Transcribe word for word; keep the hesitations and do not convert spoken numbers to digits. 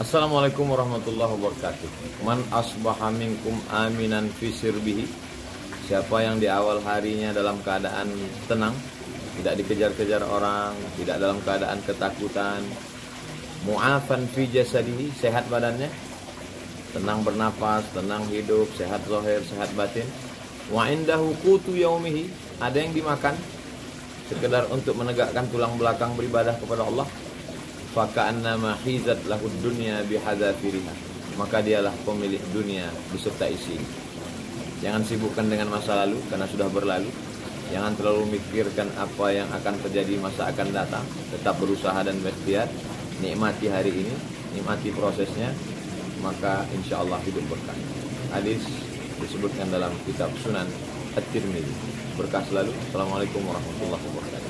Assalamualaikum warahmatullahi wabarakatuh. Man asbaha minkum aminan fi sirbihi. Siapa yang di awal harinya dalam keadaan tenang, tidak dikejar-kejar orang, tidak dalam keadaan ketakutan, mu'afan fi jasadihi, sehat badannya, tenang bernafas, tenang hidup, sehat zahir, sehat batin. Wa indahu qutu yaumihi, ada yang dimakan sekedar untuk menegakkan tulang belakang beribadah kepada Allah. Faka'annama hizat lahud dunya bihadzafiriha, maka dialah pemilik dunia beserta isi. Jangan sibukkan dengan masa lalu karena sudah berlalu. Jangan terlalu memikirkan apa yang akan terjadi masa akan datang. Tetap berusaha dan berikhtiar. Nikmati hari ini, nikmati prosesnya, maka insya Allah hidup berkah. Hadis disebutkan dalam kitab Sunan At-Tirmidzi. Berkah selalu. Assalamualaikum warahmatullahi wabarakatuh.